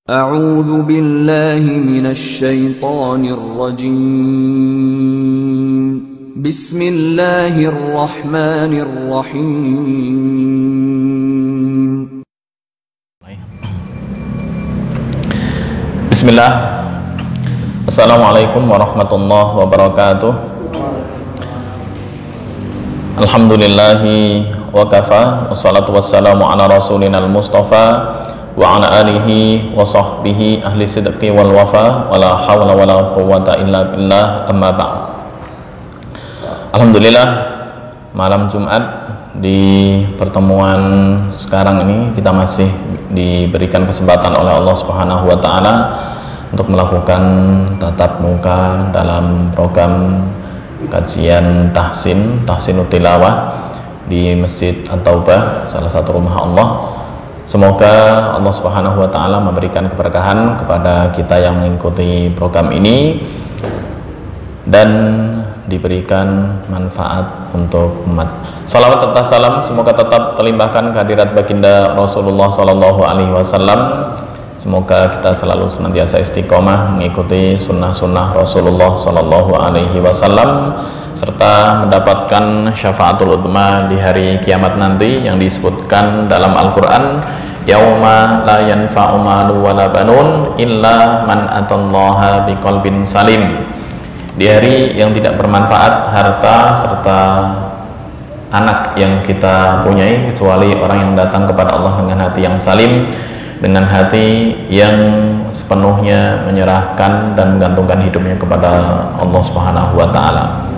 أعوذ بالله من الشيطان الرجيم بسم الله الرحمن الرحيم Bismillah. Assalamualaikum warahmatullahi wabarakatuh. Alhamdulillahi wa kafa, wassalatu wassalamu ala rasulina al-mustafa wa ala alihi wa sahbihi ahli sidqi wal wafa, wala hawla wala quwwata illa billah, amma ba'd. Alhamdulillah, malam Jumat di pertemuan sekarang ini kita masih diberikan kesempatan oleh Allah Subhanahu wa taala untuk melakukan tatap muka dalam program kajian tahsinut tilawah di Masjid At-Taubah, salah satu rumah Allah. Semoga Allah Subhanahu wa taala memberikan keberkahan kepada kita yang mengikuti program ini dan diberikan manfaat untuk umat. Salawat serta salam semoga tetap terlimpahkan kehadirat baginda Rasulullah sallallahu alaihi wasallam. Semoga kita selalu senantiasa istiqomah mengikuti sunnah-sunnah Rasulullah sallallahu alaihi wasallam serta mendapatkan syafaatul udzma di hari kiamat nanti yang disebutkan dalam Al-Qur'an, yauma la yanfa'u malu wala banun illa man atallaha biqalbin salim. Di hari yang tidak bermanfaat harta serta anak yang kita punyai kecuali orang yang datang kepada Allah dengan hati yang salim, dengan hati yang sepenuhnya menyerahkan dan menggantungkan hidupnya kepada Allah Subhanahu wa taala.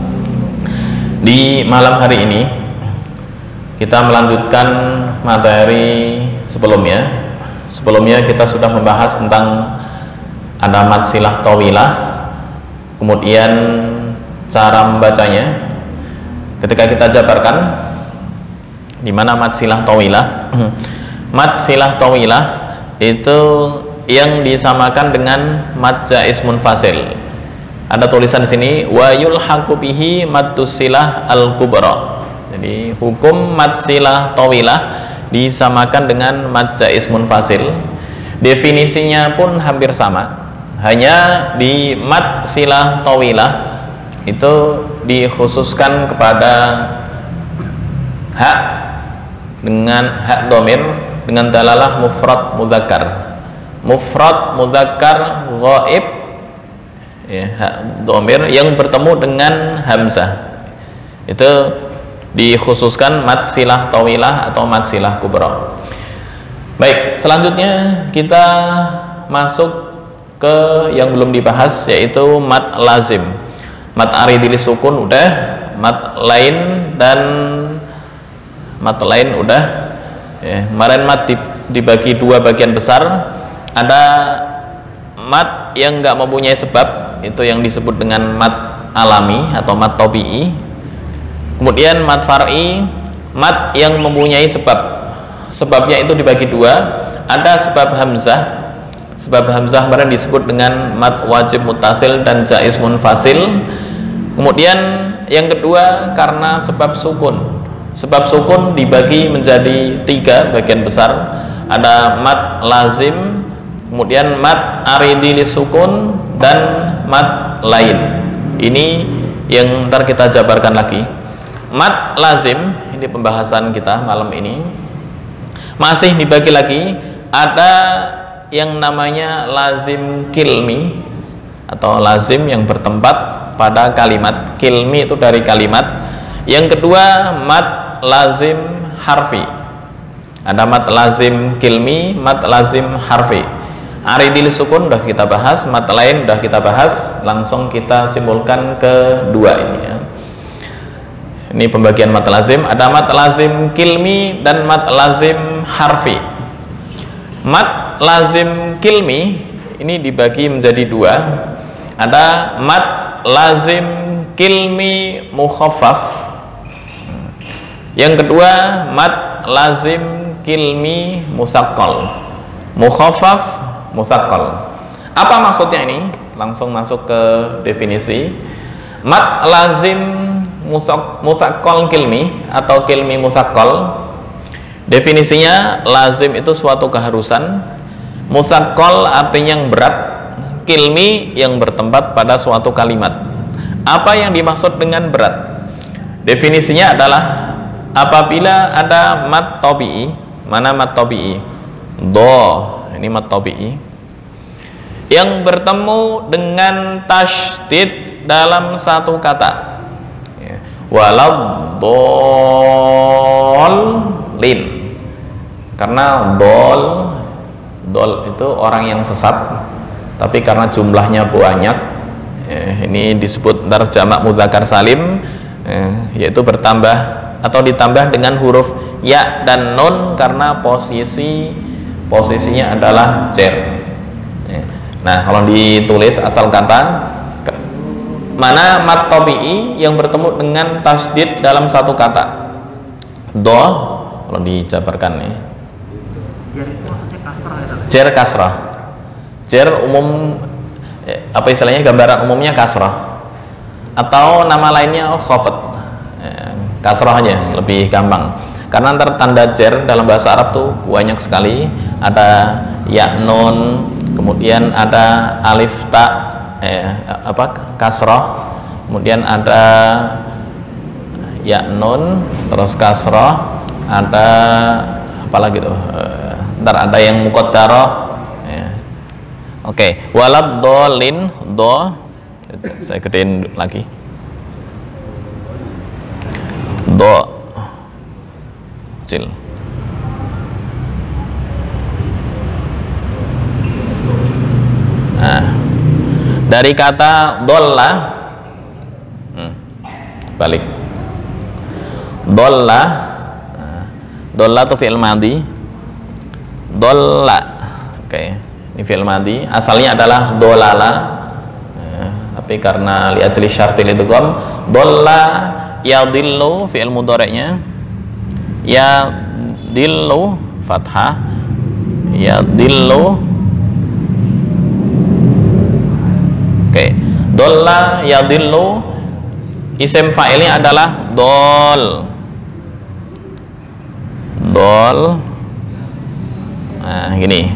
Di malam hari ini kita melanjutkan materi sebelumnya. Sebelumnya kita sudah membahas tentang ada mad silah tawilah, kemudian cara membacanya. Ketika kita jabarkan di mana mad silah tawilah, mad silah tawilah itu yang disamakan dengan mad jaiz munfasil. Ada tulisan di sini wa yulhaqu bihi maddus silah al-kubra. Jadi hukum mad silah tawilah disamakan dengan mad jaiz munfasil. Definisinya pun hampir sama. Hanya di mad silah tawilah itu dikhususkan kepada hak dengan hak dhamir dengan dalalah mufrad mudzakkar. Mufrad mudzakkar ghaib, ya, hak dhamir yang bertemu dengan hamzah. Itu dikhususkan mad silah tawilah atau mad silah kubra. Baik, selanjutnya kita masuk ke yang belum dibahas, yaitu mad lazim. Mad aridil sukun udah, mad lain dan mad lain udah. Ya, kemarin mad dibagi dua bagian besar. Ada mad yang nggak mempunyai sebab, itu yang disebut dengan mad alami atau mad tabi'i. Kemudian mad far'i, mad yang mempunyai sebab. Sebabnya itu dibagi dua. Ada sebab hamzah. Sebab hamzah kemarin disebut dengan mad wajib muttasil dan jaiz munfasil. Kemudian yang kedua karena sebab sukun. Sebab sukun dibagi menjadi tiga bagian besar. Ada mad lazim, kemudian mad aridilis sukun, dan mad lain. Ini yang ntar kita jabarkan lagi. Mad lazim, ini pembahasan kita malam ini. Masih dibagi lagi, ada yang namanya lazim kilmi atau lazim yang bertempat pada kalimat. Kilmi itu dari kalimat. Yang kedua mad lazim harfi. Ada mad lazim kilmi, mad lazim harfi. Aridil sukun udah kita bahas, mad lain udah kita bahas. Langsung kita simpulkan kedua ini ya. Ini pembagian mad lazim. Ada mad lazim kilmi dan mad lazim harfi. Mad lazim kilmi ini dibagi menjadi dua. Ada mad lazim kilmi mukhaffaf. Yang kedua mad lazim kilmi musaqqal. Mukhaffaf, musaqqal. Apa maksudnya ini? Langsung masuk ke definisi. Mad lazim musaqqal kilmi atau kilmi musaqqal, definisinya lazim itu suatu keharusan Mutsaqqal artinya yang berat, kilmi yang bertempat pada suatu kalimat. Apa yang dimaksud dengan berat? Definisinya adalah apabila ada mad tabi'i. Mana mad tabi'i? Do, ini mad tabi'i yang bertemu dengan tasydid dalam satu kata. Waladhdallin. Karena dol itu orang yang sesat, tapi karena jumlahnya banyak, ini disebut ntar jamak mudzakkar salim, yaitu bertambah atau ditambah dengan huruf ya dan nun karena posisinya adalah jar. Nah, kalau ditulis asal kata, mana mad tabi'i yang bertemu dengan tasydid dalam satu kata. Do, kalau dijabarkan nih. Jar kasrah. Jar umum, apa istilahnya, gambaran umumnya kasrah. Atau nama lainnya khafat. Kasrah aja, lebih gampang. Karena antar tanda jar dalam bahasa Arab tuh banyak sekali. Ada ya nun, kemudian ada alif ta, kasrah, kemudian ada ya nun, terus kasrah, ada apa lagi tuh, ntar ada yang muqaddarah. Oke, waladhdallin, do, saya gedein lagi, do kecil. Nah, dari kata dolla, balik, dolla, dolla itu fi'il madhi, dolla, oke, ini fi'il madhi, asalnya adalah dolala, tapi karena li'ajli syartil idgham, dolla yadillu fi'il mudhari'nya, yadillu fathah, yadillu. Oke, dolla yadillu, isim fa'ilnya adalah dol. Nah, gini.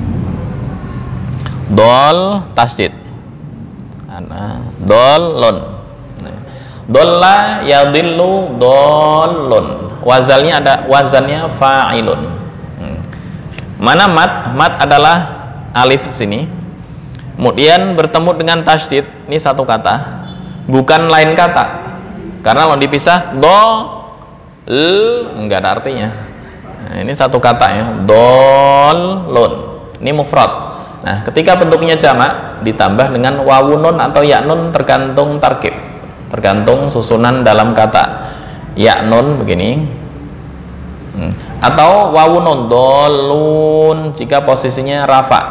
Dol tasydid. Dolun. Dolla yadillu dolun. Wazannya fa'ilun. Mana mat? Mat adalah alif di sini. Kemudian bertemu dengan tasydid, ini satu kata, bukan lain kata. Karena kalau dipisah enggak ada artinya. Nah, ini satu kata ya, dolun. Ini mufrad. Nah, ketika bentuknya jamak ditambah dengan wawunun atau yaknun tergantung tarkib, tergantung susunan dalam kata. Yaknun begini, atau wawunun dolun jika posisinya rafa.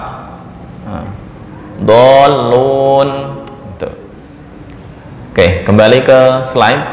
Dolun. Oke, kembali ke slide.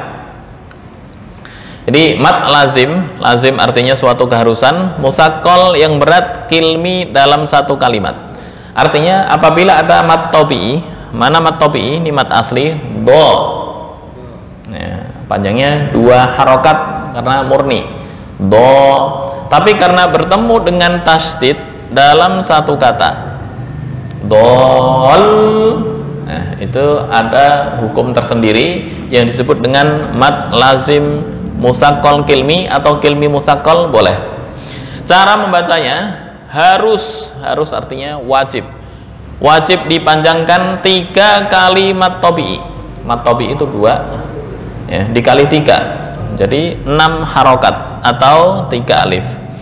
Jadi mad lazim artinya suatu keharusan, mutsaqqal yang berat, kilmi dalam satu kalimat. Artinya apabila ada mad tabi'i, mana mad tabi'i? Ini mad asli do. Ya, panjangnya 2 harokat karena murni do. Tapi karena bertemu dengan tasydid dalam satu kata, dol, nah, itu ada hukum tersendiri yang disebut dengan mad lazim mutsaqqal kilmi atau kilmi mutsaqqal boleh. Cara membacanya harus artinya wajib dipanjangkan 3 kali mad tabi'i. Mad tabi'i itu 2 ya, dikali 3 jadi 6 harokat atau 3 alif.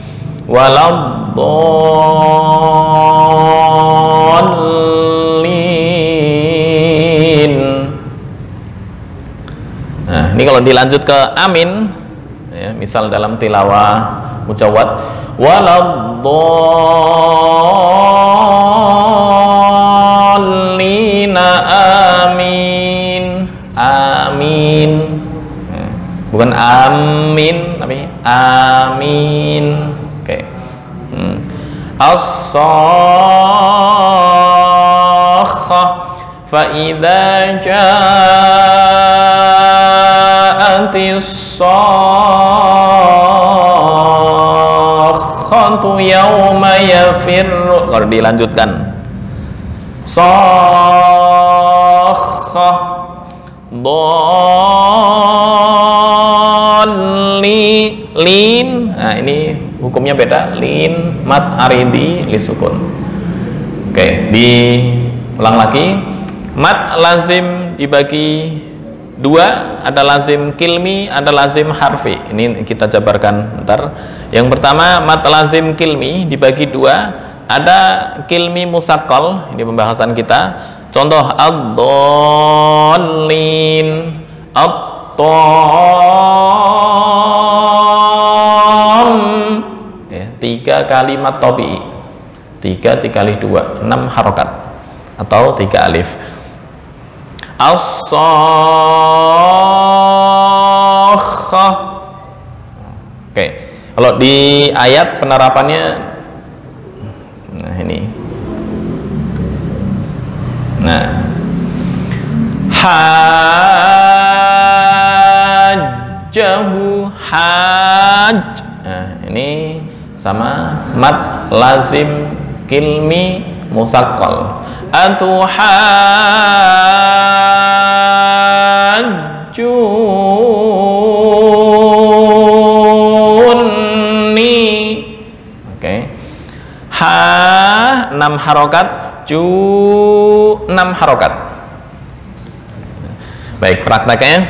Waladhdallin. Nah, ini kalau dilanjut ke amin ya, misal dalam tilawah mujawwad, waladhdallin amin, amin, bukan amin tapi amin. Oke. As-sakhah fa idza ja'atis sakhah sakhatu yauma yafirru. Kalau dilanjutkan, sakhah lin. Nah, ini hukumnya beda. Lin mad aridi lisukun. Oke, diulang lagi. Mad lazim dibagi dua, ada lazim kilmi, ada lazim harfi. Ini kita jabarkan bentar. Yang pertama, mad lazim kilmi dibagi dua, ada kilmi musaqqal. Ini pembahasan kita. Contoh ad-dallin, ya, 3 kalimat tabi'i, 3 dikali 2, 6 harokat atau 3 alif. As-sakhah. Oke, kalau di ayat penerapannya, nah ini, nah hajjahu hajj. Nah, ini sama mad lazim kilmi musaqqal. Atuhajjuni. Oke. Ha 6 harokat, ju 6 harokat. Baik, prakteknya.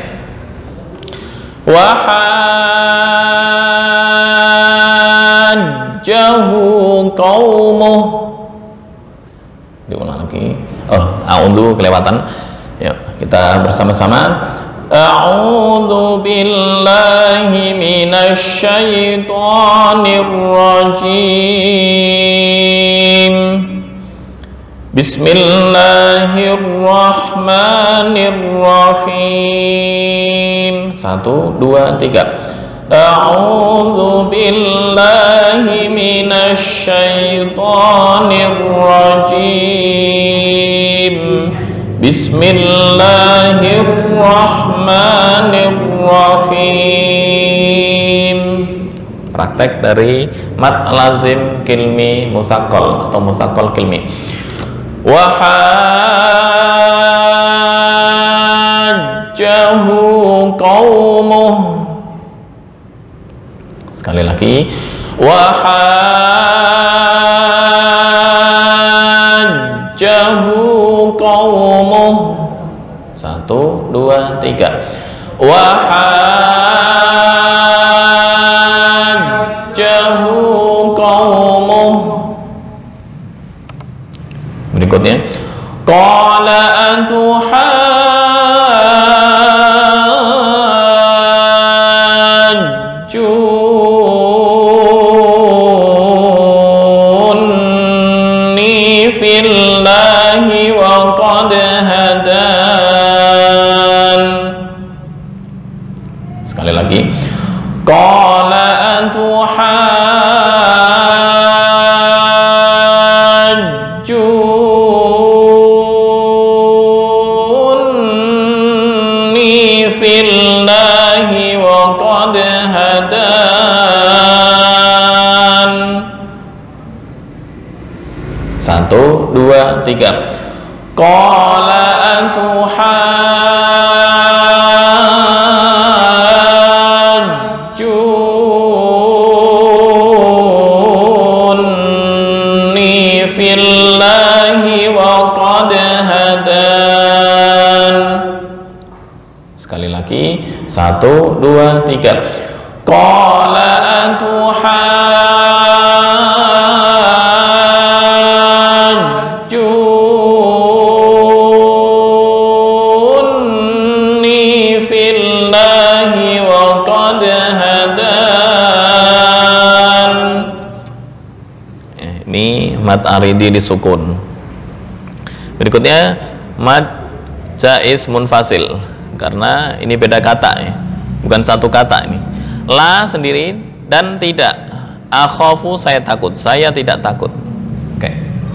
Wahajjahu qaumuh. Diulang lagi. A'udzu kelewatan. Yuk, kita bersama-sama. A'udzu billahi minasy syaithanir rajim. Bismillahirrahmanirrahim. 1, 2, 3. A'udzu billahi minasy syaithanir rajim. Bismillahirrahmanirrahim. Praktek dari mad lazim kilmi musaqqal atau musaqqal kilmi. Wahajjahu qaumuh. Sekali lagi. Wahajjahu qaumuh. 1, 2, 3. Wahajjahu qaumuh. Berikutnya, qala atuhajjuni fillahi wa qad hadan. Sekali lagi, qala atuhajjuni fillahi wa qad hadan. 1, 2, 3. Qala atuhajjuni fillahi wa qad hadan. Sekali lagi. 1, 2, 3. Qala atuhajjuni fillahi wa qad hadan. Ini mad aridi disukun. Berikutnya mad jaiz munfasil, karena ini beda kata ya, bukan satu kata ini. La sendiri dan tidak. Akhafu, saya takut, saya tidak takut. Oke.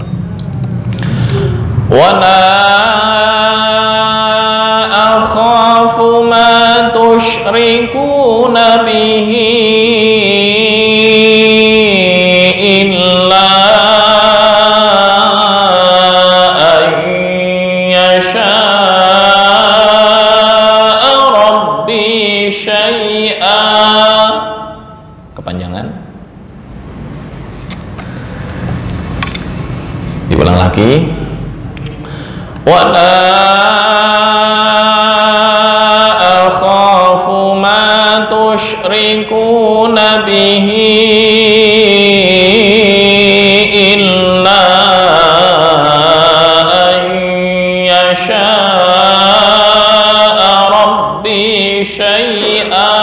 Wala akhafu ma tusyrikuna bihi Diulang lagi. Wala akhafu ma tusyrikuna bihi illa an yasha'a rabbi syai'a.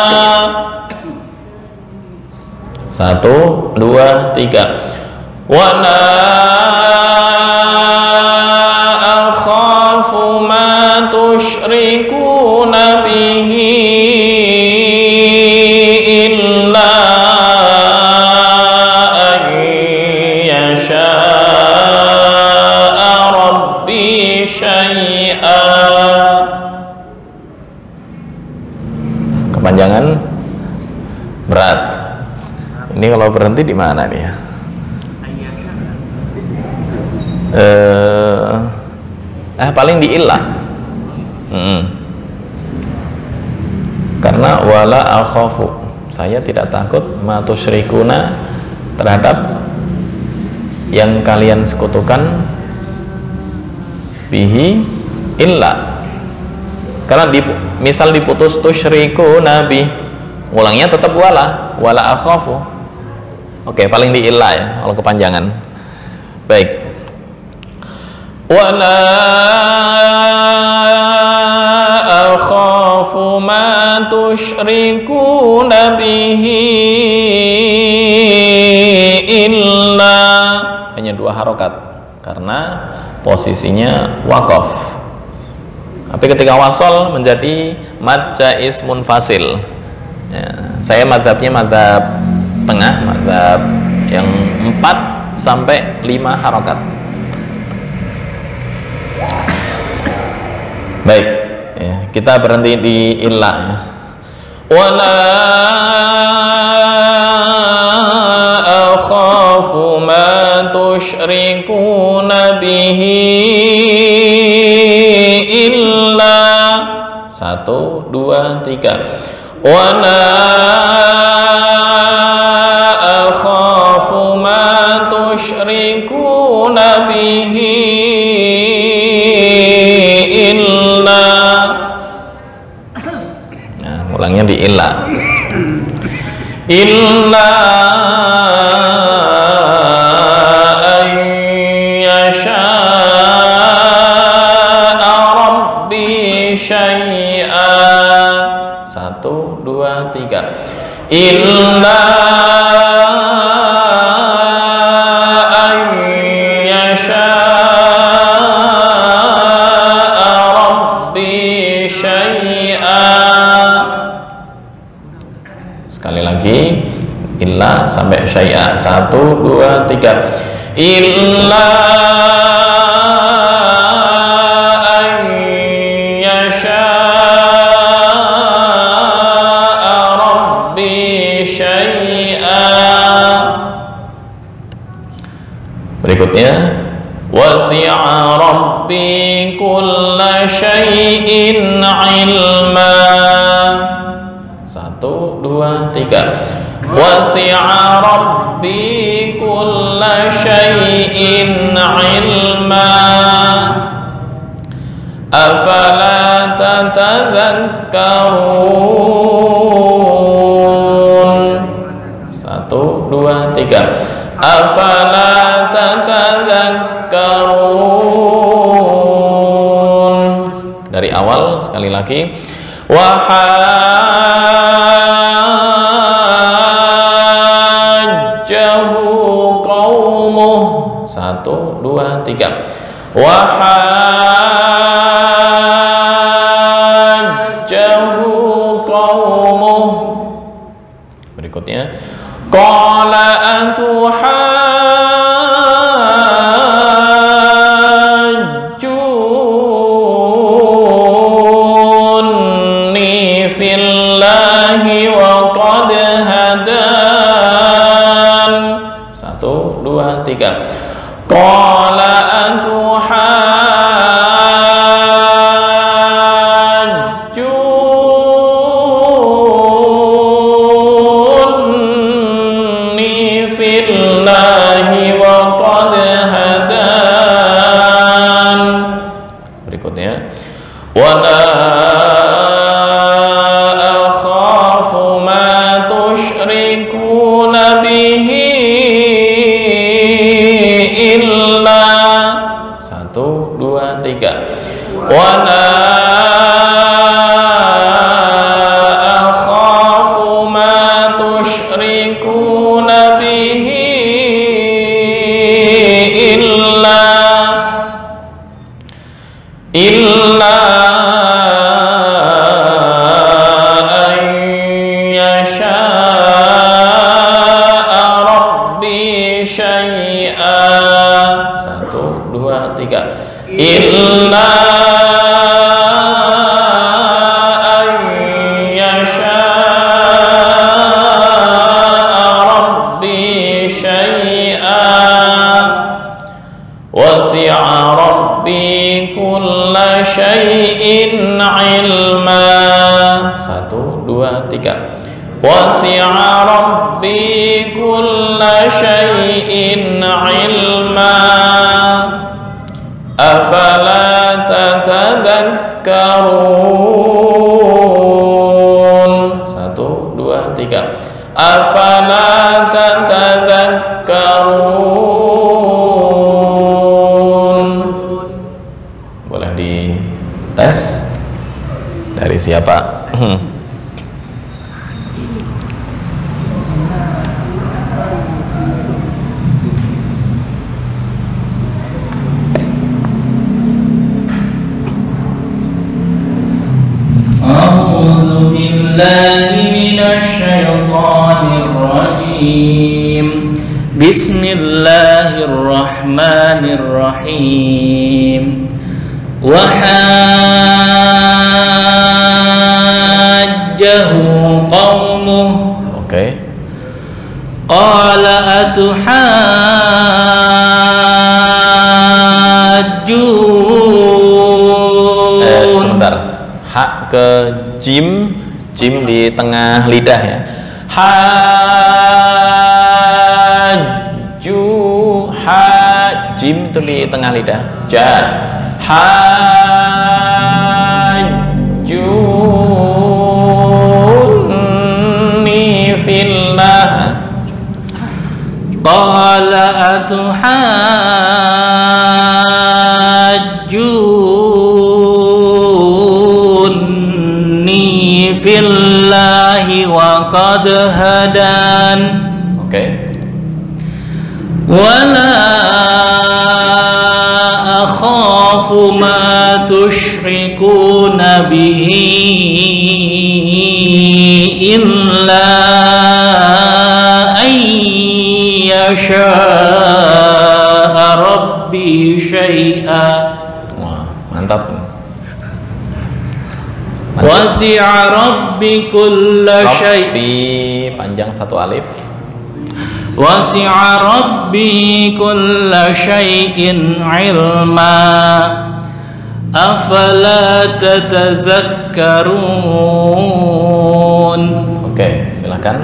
1, 2, 3. Wala akhafu ma tusyrikuna bihi illa an yasha'a rabbi syai'a. Kepanjangan berat. Ini kalau berhenti di mana nih ya? Paling di illah. Karena wala akhafu, saya tidak takut ma tusyrikuna terhadap yang kalian sekutukan bihi illa. Karena misal diputus tusyrikuna bi, ulangnya tetap wala akhafu. Oke, paling di illah ya kalau kepanjangan. Baik. Wala akhafu ma tusyrikuna bihi illa, hanya 2 harokat karena posisinya waqaf. Tapi ketika wasal menjadi mad jaiz munfasil ya, saya madzhabnya madzhab tengah, madzhab yang 4 sampai 5 harokat. Baik ya, kita berhenti di illah ya. Wala akhafu ma tusyrikuna bihi illa 1, 2, 3. Wala akhafu ma tusyrikuna bihi illa. Nah, ulangnya di illa. Illa an yasha'a rabbi syai'a. 1, 2, 3. Illa an yasha'a rabbi syai'a. Sekali lagi, illa sampai syai'a. 1, 2, 3. Illa an yasha'a rabbi syai'a. Berikutnya, wasi'a rabbi kulla syai'in ilma. 1, 2, 3. Wasi'a rabbi kulla syai'in ilma. Afala tatadhakkarun. 1, 2, 3. Afala tatadhakkarun. Dari awal sekali lagi. Wahajjahu qaumuh. 1, 2, 3. Wahajjahu qaumuh. Berikutnya, qala atuhajjunni fillahi wa qad hadan. 1, 2, 3. Qala atuhajjunni fillahi wa qad hadan. wala akhafu ma tusyrikuna bihi illa 1 2 3 wala akhafu ma tusyrikuna bihi illa an yasha'a rabbi syai'an 1 2 3 illa an yasha'a rabbi syai'an wasi'a rabbi kulla syai'in ilma 1 2 3 wasi'a rabbi kulla syai'in ilma afala tatadhakkarun 1 2 3 afala tatadhakkarun. Boleh dites dari siapa? A'udzu billahi minasy syaithanir rajim. Bismillahirrahmanirrahim. Wa hajjahu qaumuhu. Oke. Qala atuhajjun. Sebentar. Hak ke jim, jim di tengah lidah ya. Haju, jim itu di tengah lidah. Ja, hajuni fillah. Qala atuhajjuni fillahi wa qad hadan. Oke. Wala akhafu ma tusyrikuna bihi illa an yasha'a rabbi syai'a. Wah, mantap. Wasi'a rabbi kulla syai'. Panjang 1 alif. Wasi'a rabbi kulla syai'in ilma afala tatadhakkarun. Oke, silakan.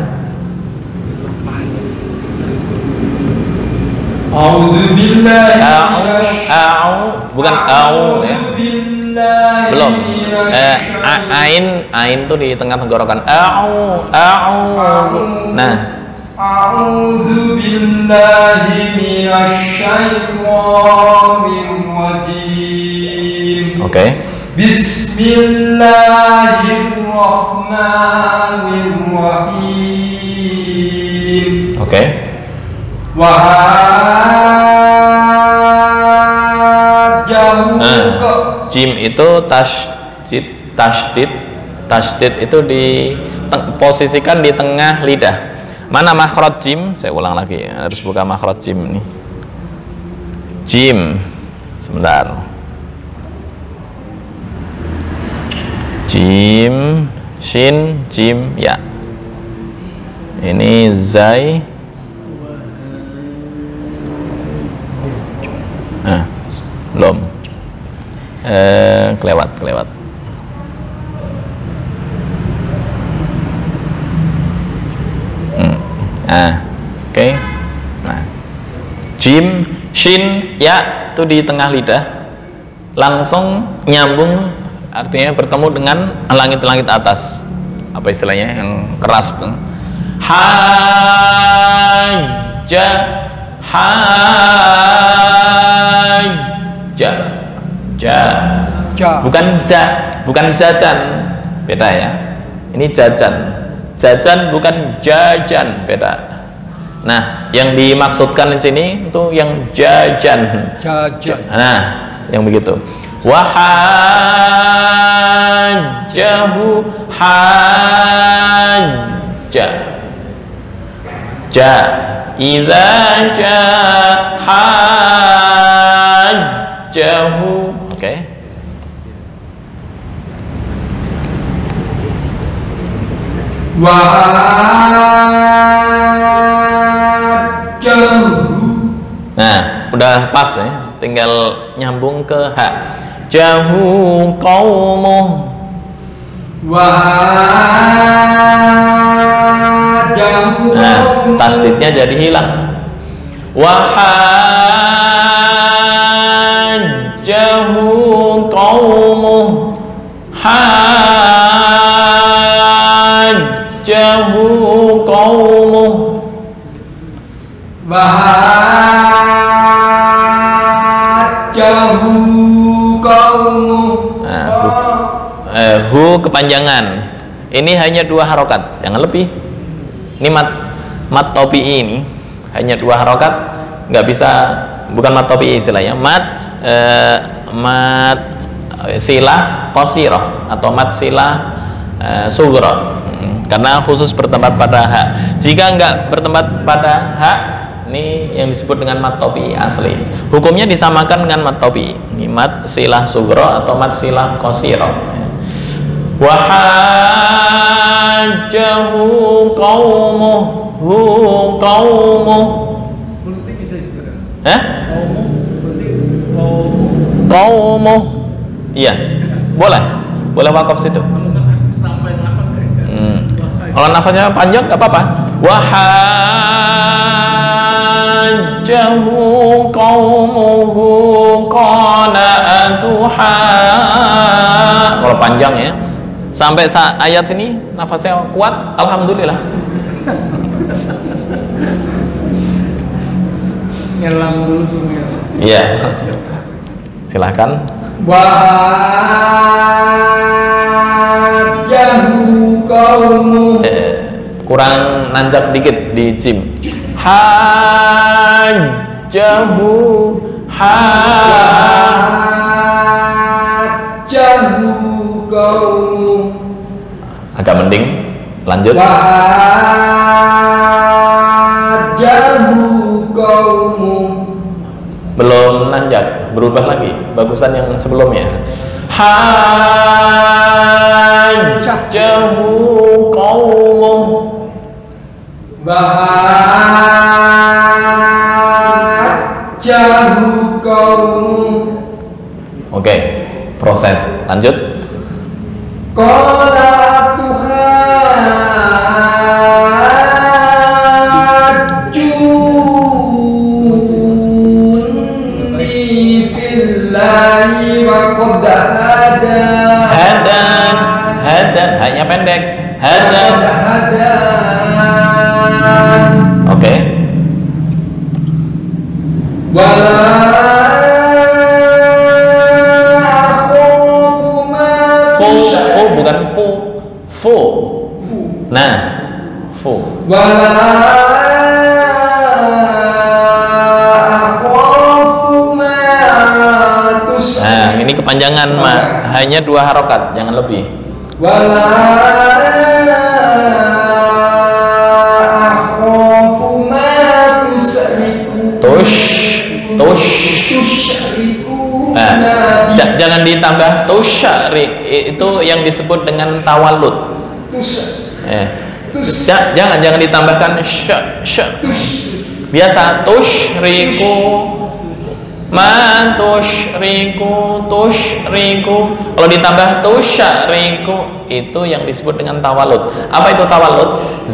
A'udzu billahi Bukan au ya. Belum. Ain tuh di tengah tenggorokan. Au. Nah. A'udzu billahi minasy syaithanir rajim. Oke. Bismillahirrahmanirrahim. Oke. Wahajjahu. Jim itu tasydid itu posisikan di tengah lidah. Mana makhraj jim? Saya ulang lagi ya. Harus buka makhraj jim nih. Jim. Sebentar. Jim, shin, jim, ya. Ini zai. Belum. Kelewat. Oke. Nah, jim, shin, ya itu di tengah lidah, langsung nyambung artinya bertemu dengan langit-langit atas. Apa istilahnya yang keras tuh? Hajja, hajja, bukan bukan jajan, beda ya. Ini jajan, jajan bukan jajan, beda. Nah, yang dimaksudkan di sini itu yang jajan. Nah, yang begitu. Wahajjahu hajja. Idza hajjahu. Oke. Nah, udah pas ya, tinggal nyambung ke ha. Jahu qaumu. Nah, tasdidnya jadi hilang. Wahajjahu qaumu. Hajjahu qaumu. Hu kepanjangan. Ini hanya 2 harokat, jangan lebih. Ini mat topi'i ini hanya 2 harokat, nggak bisa, bukan mat topi'i istilahnya. Mat silah qasirah atau mat silah sughra. Karena khusus bertempat pada ha. Jika nggak bertempat pada ha, ini yang disebut dengan mat topi'i asli. Hukumnya disamakan dengan mat topi'i. Ini mat silah sughra atau mat silah qasirah. Wahajjahu qaumuhu qaumu. Qaumu. Iya. Boleh wakaf situ. Kalau nafasnya panjang nggak apa-apa. Wahajjahu qaumuhu qala atuha. Kalau panjang ya, sampai ayat sini nafasnya kuat, alhamdulillah. Nyelam dulu semua. Iya. Silahkan. Wahajjahu qaumu. Kurang nanjak dikit di jim. Hajjahu Wahajjahu qaumu. Agak mending. Lanjut. Wahajjahu qaumu. Belum nanjak, berubah lagi, bagusan yang sebelumnya. Hajjahu qaumu. Wahajjahu qaumu. Oke, proses. Lanjut. Qala tuhajjuni fillahi wa qad Hadan, hanya pendek. Hadan. Oke. Fu bukan fu. Nah, fu. Nah, ini kepanjangan hanya 2 harokat, jangan lebih. Nah, jangan ditambah tusyari, itu yang disebut dengan tawallud. Jangan ditambahkan biasa tusyriku, man tusyriku. Kalau ditambah tusyriku itu yang disebut dengan tawallud. Apa itu tawallud?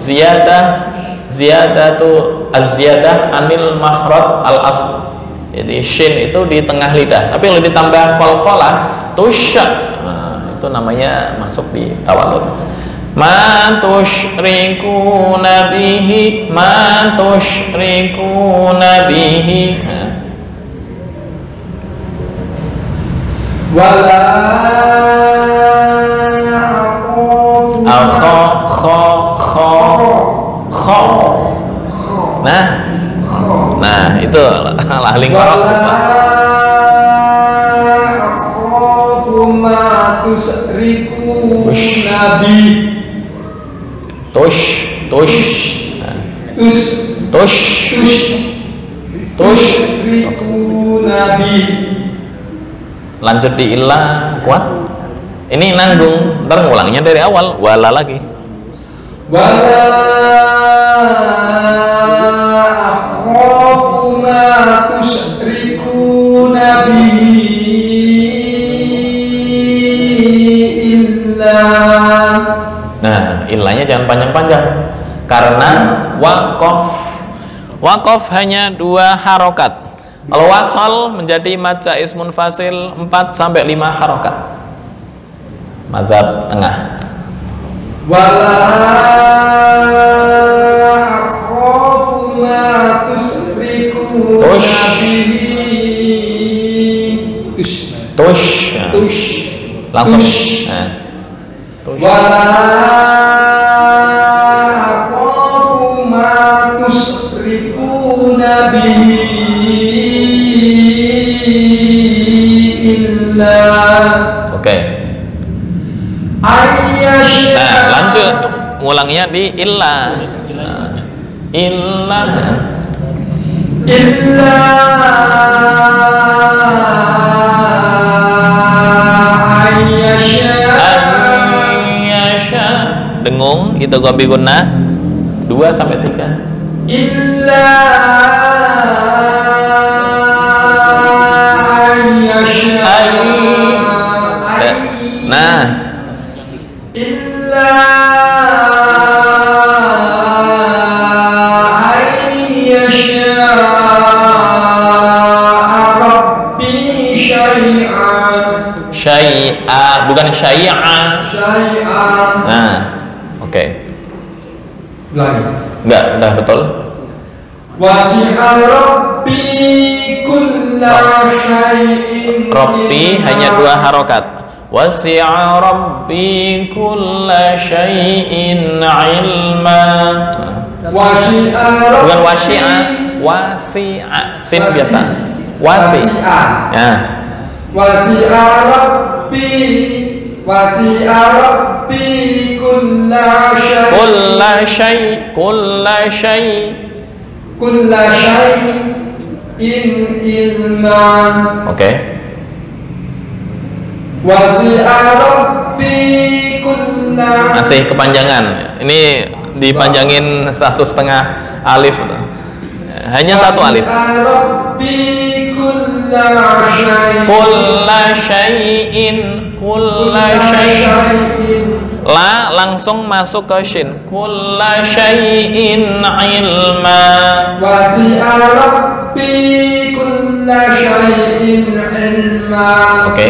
Ziyadatu az-ziyadah anil makhraj al-asl. Jadi shin itu di tengah lidah, tapi kalau ditambah qalqalah tusya, itu namanya masuk di tawalud. Ma tusyrikuna bihi, ma tusyrikuna bihi. Wala Nah itu lah lingkaran besar. akhafu ma tusyrikuna bi. Tusyrikuna bi. Lanjut di ilah kuat. Ini nanggung, ntar ngulangnya dari awal. Wala lagi. Wala akhafu ma tusyrikuna bihi illa. Nah, ilahnya jangan panjang-panjang karena waqaf hanya 2 harokat. Kalau wasal menjadi maca ismun fasil 4 sampai 5 harokat. Mazhab tengah. Wala akhafu ma tusyrikuna bihi. Langsung. Nah. Wala akhafu ma tusyrikuna bihi illa. Oke. Nah, lanjut ngulangnya di illah. Illah. Ayyasha. Dengung itu gombi gunnah 2 sampai 3. Illa ayyasha. Nah, Illa ayyasha Rabbi syai'an. syai'a bukan syai'an. Nah, oke. Enggak, udah betul. Wasi'a Rabbi kulla syai'in. Rabbi hanya 2 harokat. Wasi'a Rabbi kulla syai'in ilma. Bukan wasi'a, wasi'a. Sin biasa. Wasi'a. Ya. Wasi'a Rabbi kulla syai'in ilma. Oke. Wasi'a Rabbi kulla. Masih kepanjangan. Ini dipanjangin 1,5 alif. Hanya 1 alif. Wasi'a Rabbi Kulla syai'in. La langsung masuk ke shin. Kulla syai'in ilma. Wasi'a Rabbi kulla syai'in ilma. Oke.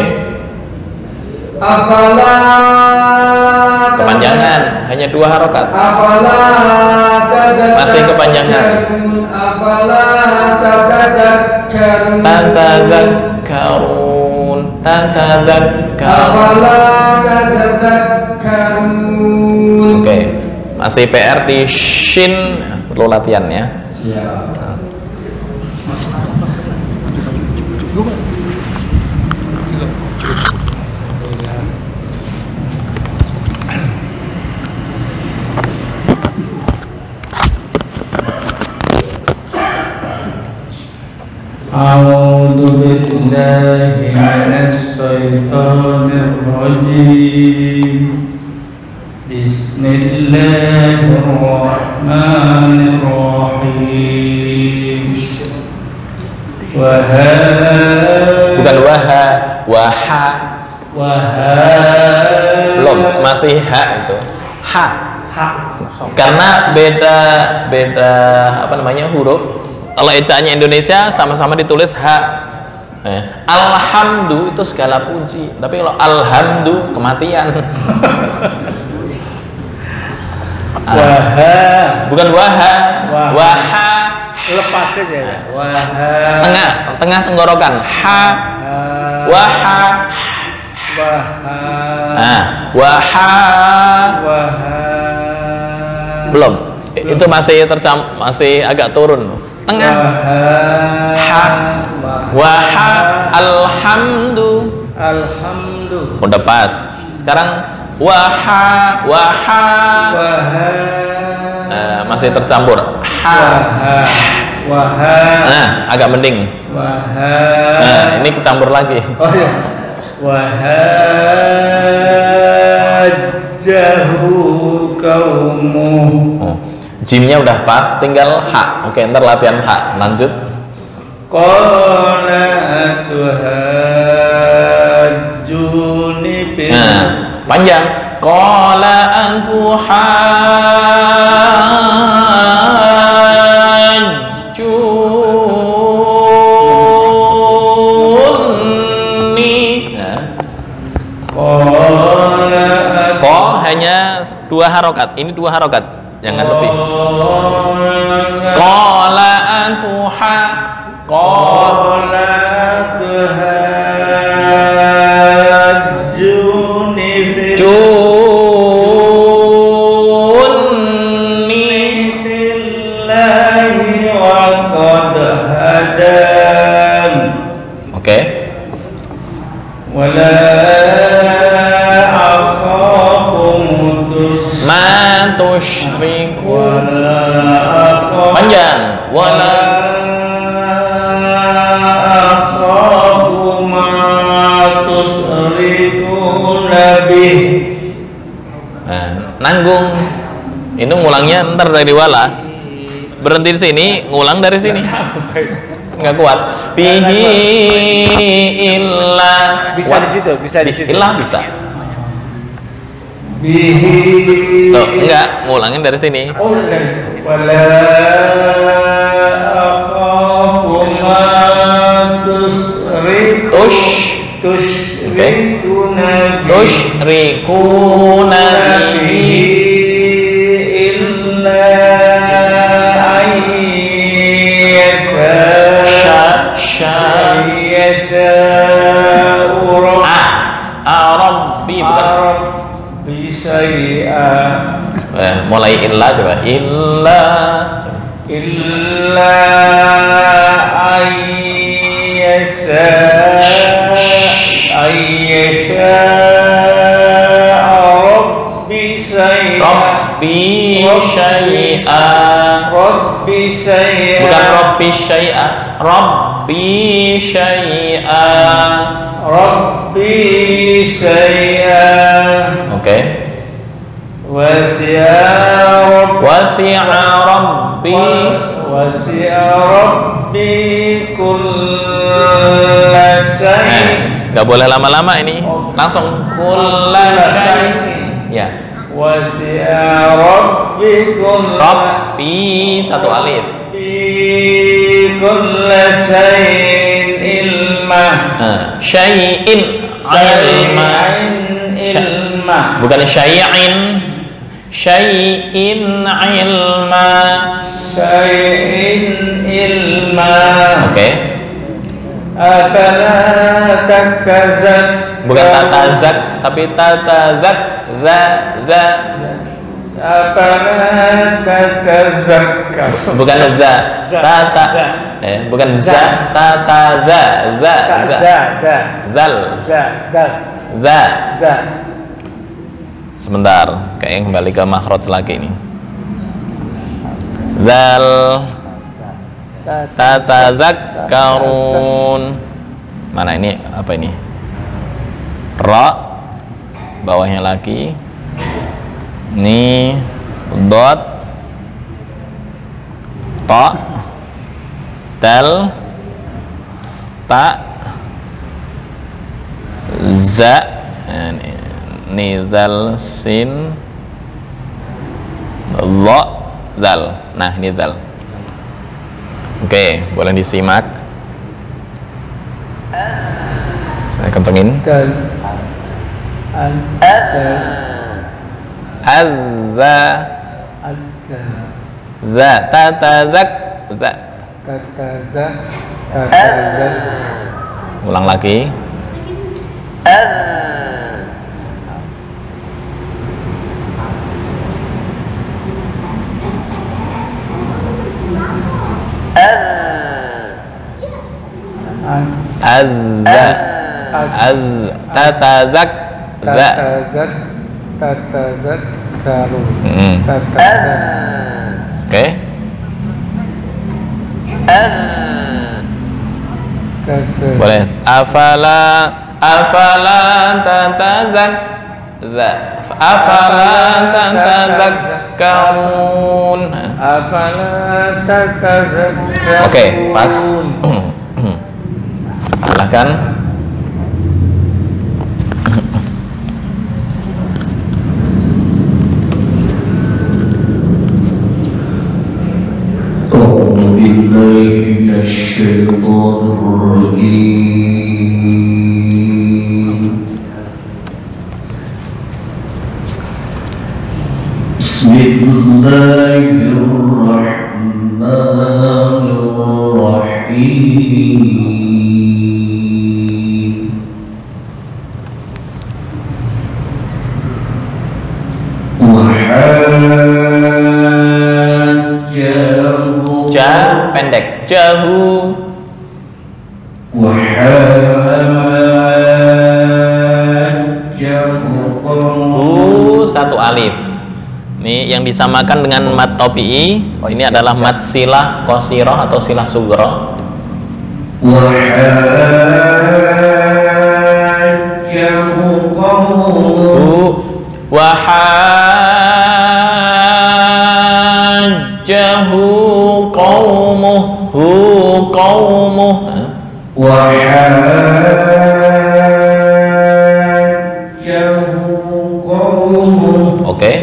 Afala Kepanjangan, hanya 2 harokat. Afala Masih kepanjangan. Afala tadakkarun. Tatadzakkarun. Afala tadakkarun. Oke. Masih PR di shin, perlu latihan ya. Siap. A'udzu billahi minasy syaithanir rajim. Bismillahirrahmanirrahim. Bukan waha, waha. Belum, masih ha itu. Ha. Karena beda apa namanya huruf. Kalau ejaannya Indonesia sama-sama ditulis ha, Alhamdu itu segala puji, tapi kalau alhamdu kematian. Waha. Bukan waha. Waha. Waha. Lepas saja ya. Waha. Tengah tenggorokan. Ha. Waha. Waha. Nah, waha. Waha. Belum. Itu masih agak turun. Tengah. Ha. Waha. Alhamdu. Alhamdu. Udah pas. Sekarang waha. Waha. Waha. Masih tercampur. Ha. Waha. Nah, agak mending. Waha. Nah, ini kecampur lagi. Oh iya. Wahajjahu qaumuh. Jimnya udah pas, tinggal ha. Oke, ntar latihan ha. Lanjut. Qala atuhajjuni bil. Nah, panjang. Qala antuhajjuni. Ko hanya 2 harokat. Ini 2 harokat, jangan lebih. Qala antuha. Qala atuhajjuni bil. Billahi wa qad hadan. Oke. Wala Ma tusyriku. panjang. Wala akhafu ma tusyrikuna bih. Nah, nanggung. Ini ngulangnya ntar dari wala. Berhenti di sini, ngulang dari sini. Nggak kuat. Bihi illa. Bisa di situ, bisa di situ. Illa bisa. Bihi. Tuh, enggak, ngulangin dari sini. Oh, wala akhafu ma Tusyrikuna bihi illa Rabbi bukan. Mulai illa coba. Illa Rabbi syai'a. Bukan Rabbi syai'a. Rabbi syai'a. Oke. Wasi'a Rabbi kulla syai'. Nggak boleh lama-lama ini. Langsung kulla syai'. Ya. Wasi'a Rabbi Rabbi satu alif. kulla syai'in ilma. Syai'in ilma. Bukan syai'in. Syai'in ilma. Oke. Afala takazak. Bukan tatazak tapi tatazak. Za. Afala takazak. Bukan za. Tata. Bukan za. Tataza. Za. Sebentar, kayaknya kembali ke makhraj lagi ini. Zal tatazakkarun. Mana ini? Apa ini? Ra, bawahnya lagi. Ini dot, ta, dal, ta, za. Ini zal, sin, lo, zal. Nah, ini zal. Oke, boleh disimak. Saya kencengin. Azza za tatazak za. Ulang lagi. Azza tatazak za. Oke. Boleh. Afala tatazak za. Afala tatazakkarun. Oke, pas. Silakan. Pendek jahu satu alif. Ini yang disamakan dengan mat topi'i. Ini adalah mat silah qasirah atau silah sughra. Wahajjahu qaumuhu Oke.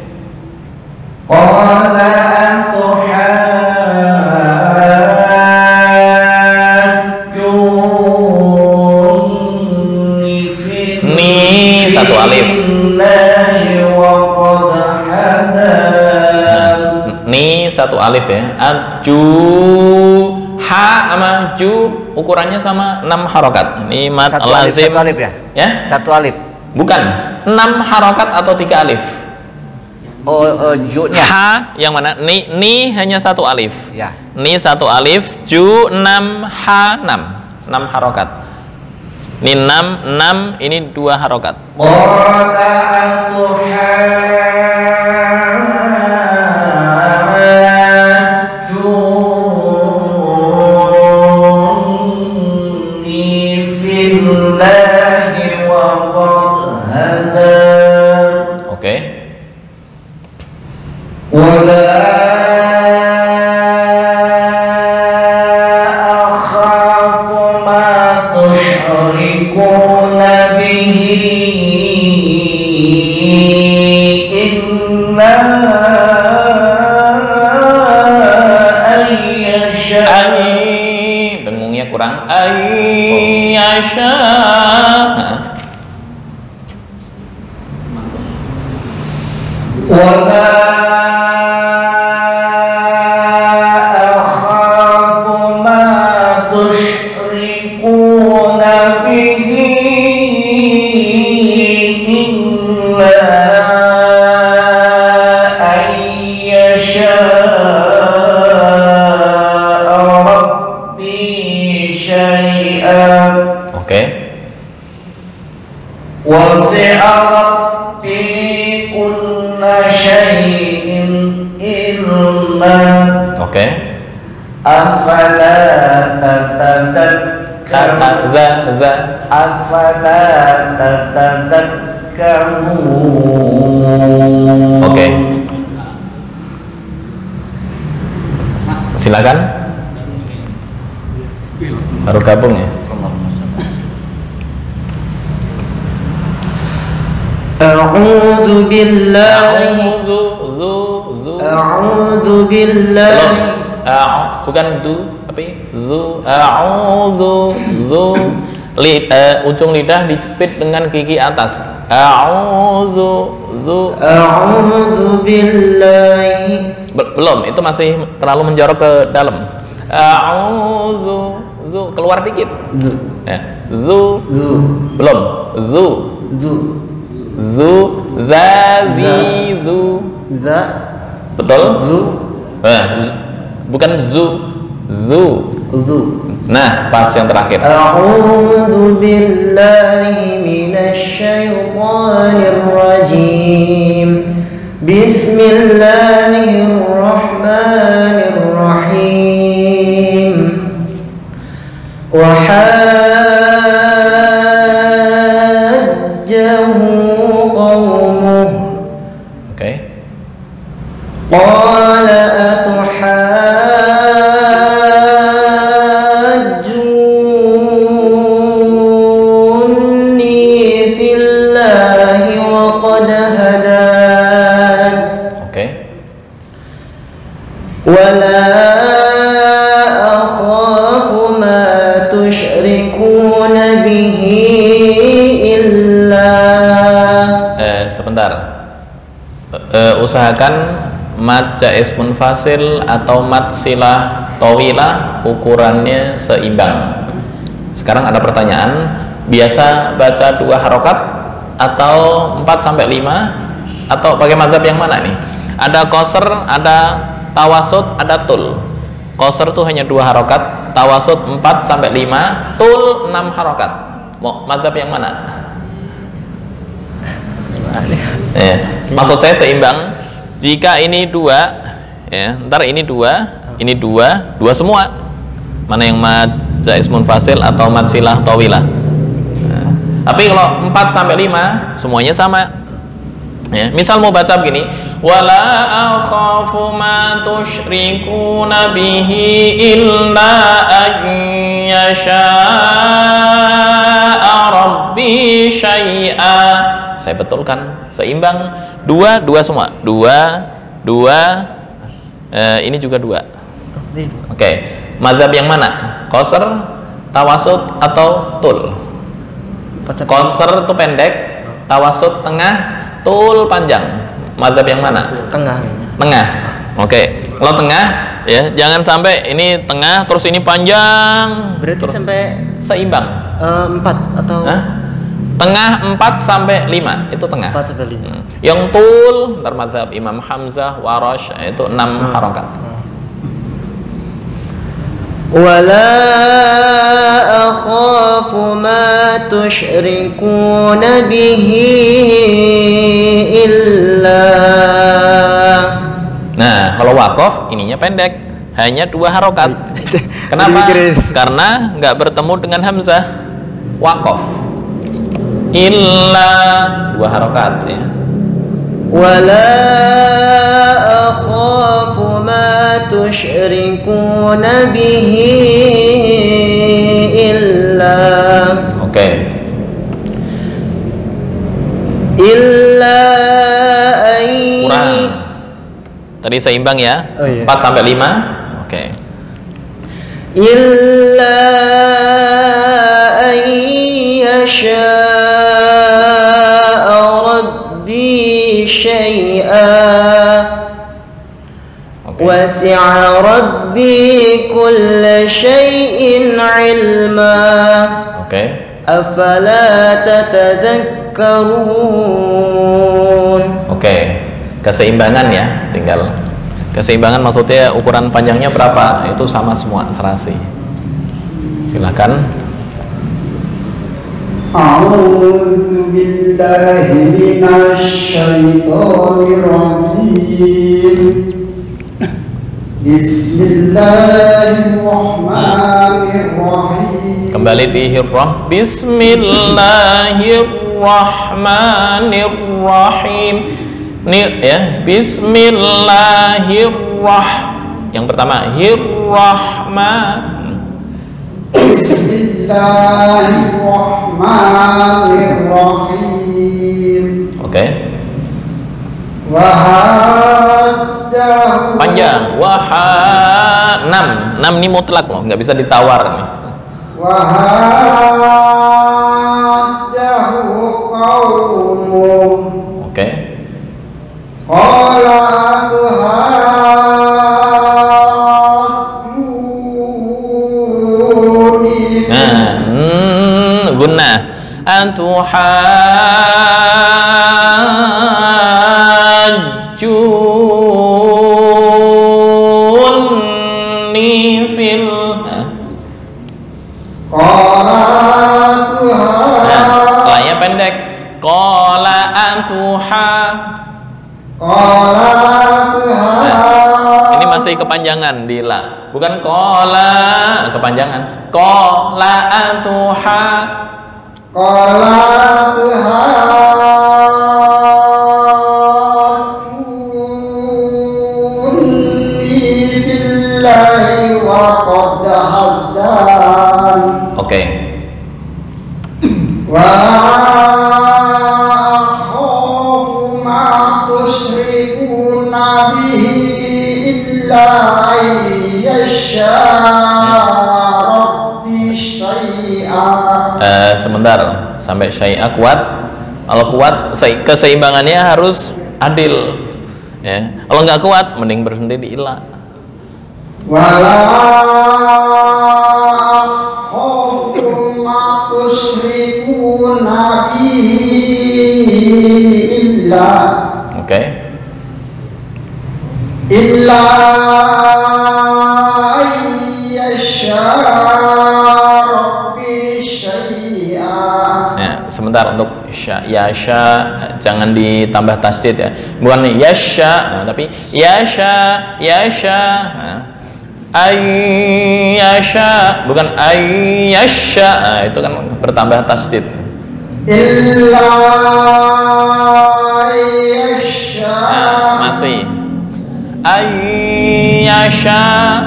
Ni satu alif. Ni satu alif ya. Aju ha sama ju ukurannya sama 6 harokat. Ini mat lazim. Satu alif ya? Ya? Satu alif. Bukan. 6 harokat atau 3 alif. Ju-nya. Ha yang mana? Ni hanya satu alif. Ya. Ni satu alif, ju 6, ha 6. 6 harokat. Ini 6, ini 2 harokat. Oke. Dengungnya kurang. Ayyasha. Oke. Wasi'a rabbi kulla syai'in ilma. Oke. Afala tatadakkarun. Afala tatadakkarun. Oke. Silakan. Baru gabung ya. A'udzu billahi A'udzu A'udzu billahi bukan du tapi a'udzu, ujung lidah dijepit dengan gigi atas. A'udzu billahi. Belum, itu masih terlalu menjorok ke dalam. A'udzu, keluar dikit. Ya, belum. Betul? Bukan zu. Nah, pas yang terakhir. A'udzu billahi minasyaitonir rajim. Bismillahirrahmanirrahim. Wa hajjahu qaumuh. Oke. Qala ولا أخاف ما تشركون به إلا sebentar. Usahakan mad jaiz munfasil atau mad silah tawilah ukurannya seimbang. Sekarang ada pertanyaan, biasa baca 2 harokat atau 4 sampai 5 atau pakai mazhab yang mana nih? Ada qasr, ada tawasud, ada tul. Qasr itu hanya 2 harokat, tawasud 4 sampai 5, tul 6 harokat. Mau mazhab yang mana? Ya, maksud saya seimbang. Jika ini 2, ya, ntar ini 2, ini 2, 2 semua. Mana yang mad jaiz munfasil atau mad silah tawilah. Nah, tapi kalau 4 sampai 5 semuanya sama. Ya, misal mau baca begini, wala akhafu ma tusyrikuna bihi illa an yasha'a rabbi syai'a. Saya betulkan, seimbang. 2 semua. 2 ini juga 2. Oke. Mazhab yang mana? Qasr, tawasud atau tul? Qasr itu pendek, tawasud tengah, tul panjang. Mazhab yang mana? Tengah. Tengah. Oke. Kalau tengah, ya jangan sampai ini tengah terus ini panjang. Berarti terus sampai seimbang. 4 atau tengah 4 sampai 5 itu tengah. 4 sampai 5. Yang tul, ntar mazhab Imam Hamzah, Warash itu 6 harokat. Wala akhafu ma tusyrikuna bihi illa. Nah, kalau waqaf ininya pendek, hanya 2 harokat. Kenapa? Karena nggak bertemu dengan hamzah. Waqaf. Illa 2 harokat ya. Wala akhafu ma tusyrikuna bihi illa. Oke. Illa Kurang. Tadi seimbang ya? Oh, iya. 4 sampai 5. Oke. Illa an yasha'a rabbi syai'a. Wasi'a rabbi kulla syai'in ilma. Oke. Afala tatadhakkarun. Oke. Keseimbangan ya, tinggal keseimbangan maksudnya ukuran panjangnya berapa? Itu sama semua, serasi. Silakan. A'udzu billahi minasyaitonir rajim. Bismillahirrahmanirrahim. Kembali di hirrah. Bismillahirrahmanirrahim. Ini ya, Bismillahirrahmanirrahim. Yang pertama hirrahman. Bismillahirrahmanirrahim. Oke. Wahajjahu. Panjang. 6 nam ini mutlak loh, nggak bisa ditawar nih. Wahajjahu qaumuh. Oke. Qala tuhajjuni. Nah, gunnah. Antuhajjuni fil. Lanya pendek. Qala antuha. Ini masih kepanjangan di la. Bukan qala kepanjangan. Qala antuha. billahi wa qad haddan. Oke. Wa akhafu ma tusyrikuna bihi illa ayyasha rabbi syai'a. Sebentar, sampai syai'a kuat. Kalau kuat, keseimbangannya harus adil. Ya. Kalau nggak kuat, mending berhenti di ila. Wala akhafu ma tusyrikuna bihi illa. Oke. Illa ayyasha rabbi syai'a. Ya, sebentar untuk yasha jangan ditambah tasdid ya. Bukan yasha, tapi yasha. Nah. Ayyasha, bukan ayyasha. Nah, itu kan bertambah tasdid. Illa ayyasha. Nah, masih ayyasha.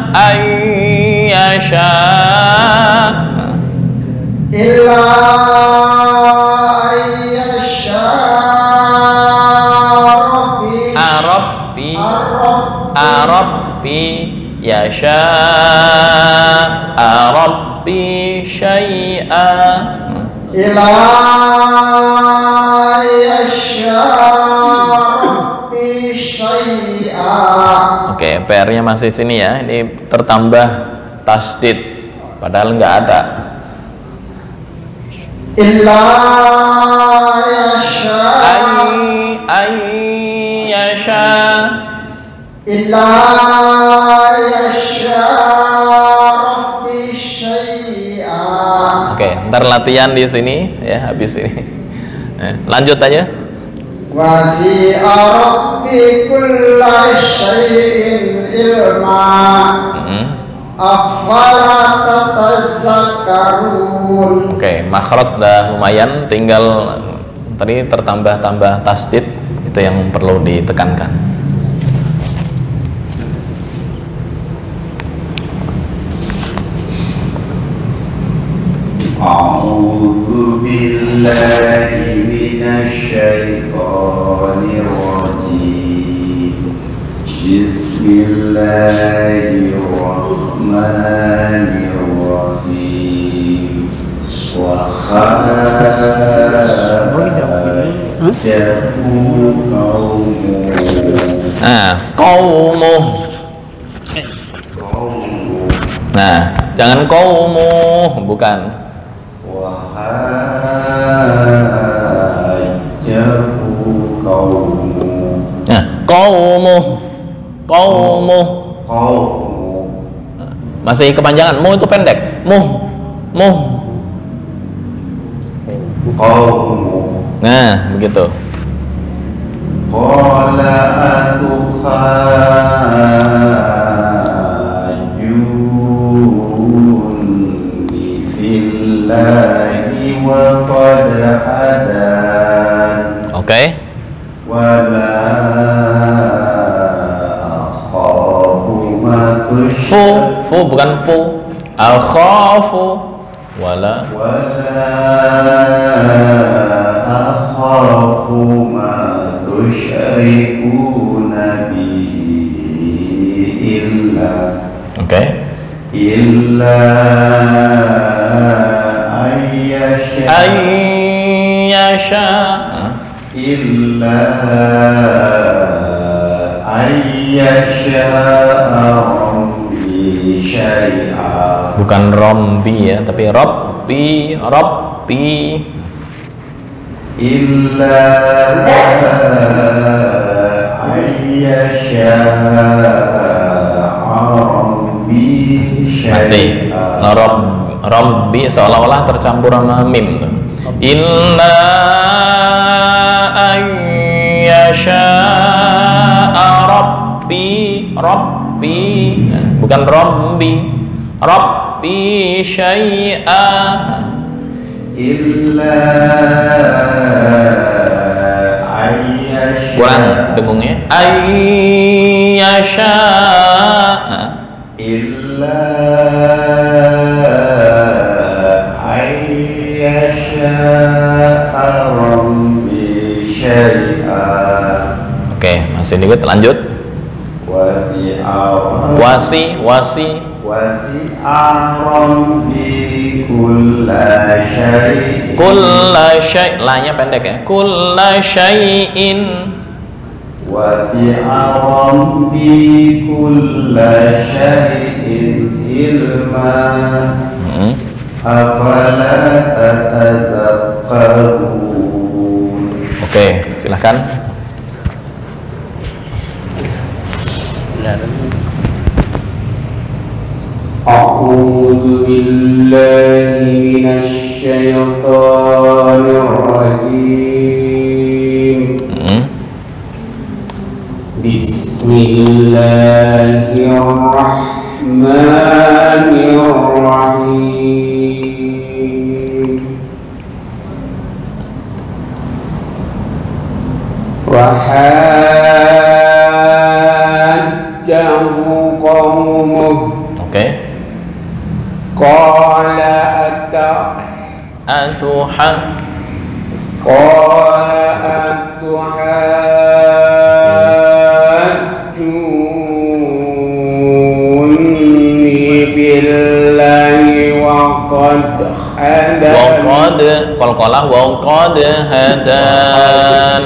Illa ayyasha Rabbi yasha Rabbi syai'a. Illa ayyasha rabbi syai'a. Oke, PR-nya masih sini ya. Ini tertambah tasdid padahal nggak ada. Illa yasha ayyasha. Illa yasha rabbi syai'a. Oke, ntar latihan di sini ya habis ini. Lanjut aja. Wasi'a rabbi kulla syai'in ilma. Afala tatadzakkarun. Oke, makhraj udah lumayan, tinggal tadi tertambah tasdid, itu yang perlu ditekankan. A'udzu billahi minasy syaithanir rajim. Bismillahirrahmanirrahim. Wa khalajahu qaumuh. Nah, jangan qaumuh, bukan. Wa hajjahu qaumuh. Nah, qaumuh. Masih kepanjangan, mu itu pendek. Muh. Qaumuh. Nah, begitu. Qala atukhajjuni fillahi wa qad hadan. Oke. Wala akhafu ma Fu bukan fu. Akhafu wala akhafu ma tusyrikuna bihi illa. Oke. illa ayyasha illa ayyasha rabbi syai'a. Bukan rombi ya, tapi rabbi, rabbi. Illa ayyasha rabbi Masih syai'a. rabbi seolah-olah tercampur sama mim. Illa ayyasha rabbi, rabbi, bukan rombi, rabbi syai'a. Illa ayyasha, Kurang dengungnya. Ayyasha. illa ayyasha rabbi syai'a. Oke, masih dikit, lanjut. Wasi wasi'a rabbi kulla syai'in. Kulla syai', la-nya pendek ya. Kulla syai'in. Wasi'a rabbi kulla syai'in ilma. Afala tatazakkarun. Oke, silahkan. أعوذ بالله من الشيطان الرجيم. بسم الله الرحمن الرحيم. وحاجه قومه. Oke. Qala atuhajjuni billahi wa qad qalqalah wa qad hadan.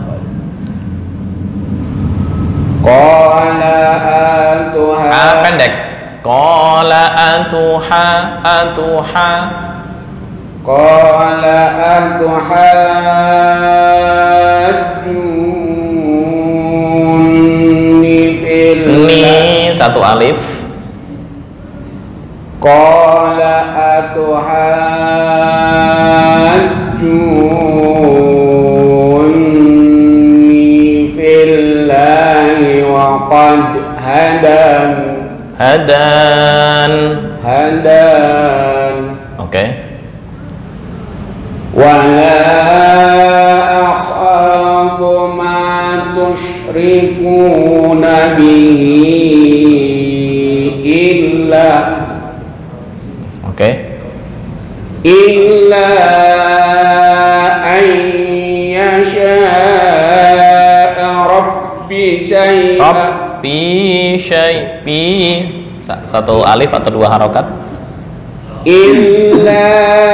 Qala Pendek. Qala atuhajjuni Ni satu alif. Qala atuhajjuni fillahi wa qad hadan. Oke. Wala akhafu ma tusyrikuna bihi illa an yasha'a rabbi syai'a. Satu alif atau dua harokat. Illa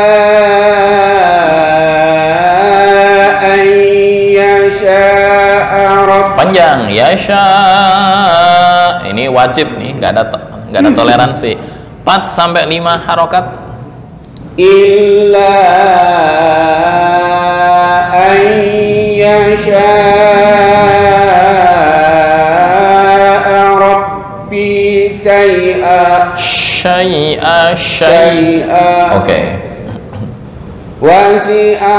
an yasha'a rabbi. Panjang. Yasha. Ini wajib nih, nggak ada toleransi. 4 sampai 5 harokat. Illa an yasha'a rabbi syai'a. Oke. Wasi'a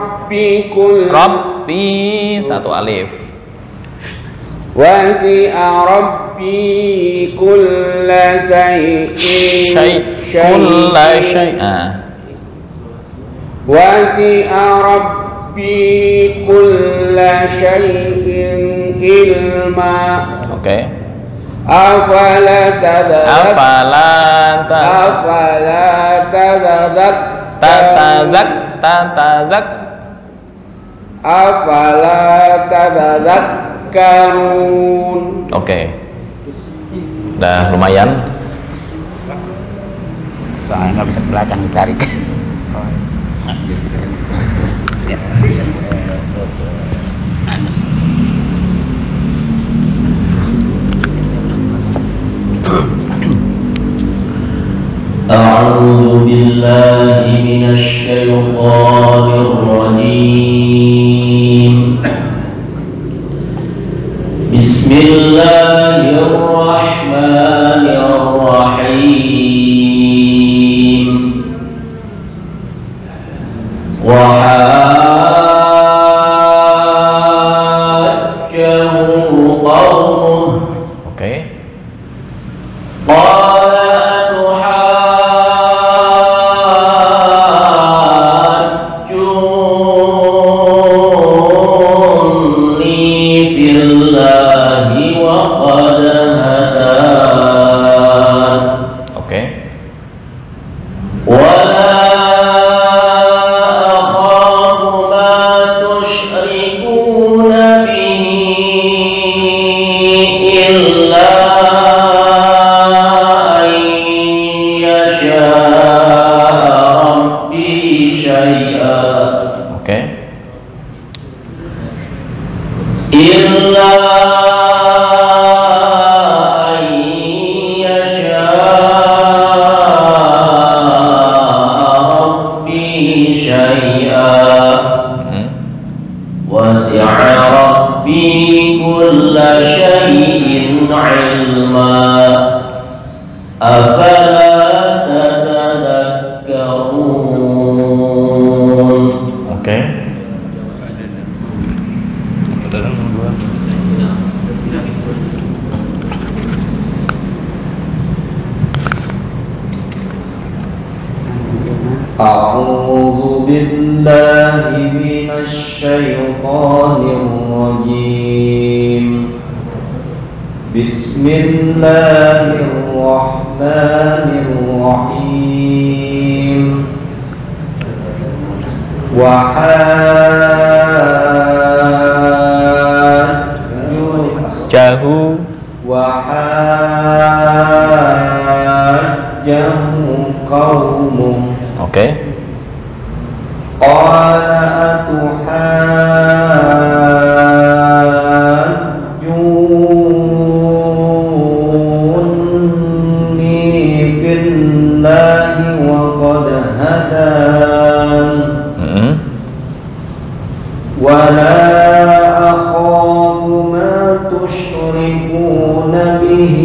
Rabbi satu alif. Wasi'a rabbi kulla Kulla syai'a. Wasi'a rabbi kulla syai'in ilma. Oke. Afala tadadzakkarun. Oke. Udah lumayan. soalnya nggak bisa ke belakang ditarik. Ya, bisa. أعوذ بالله من الشيطان الرجيم بسم الله الرحمن الرحيم وحاجه قومه Oke. قال أعوذ بالله من الشيطان الرجيم بسم الله الرحمن الرحيم وحاجه قومه Oke. قال أتحاجوني في الله وقد هدان ولا أخاف ما تشركون به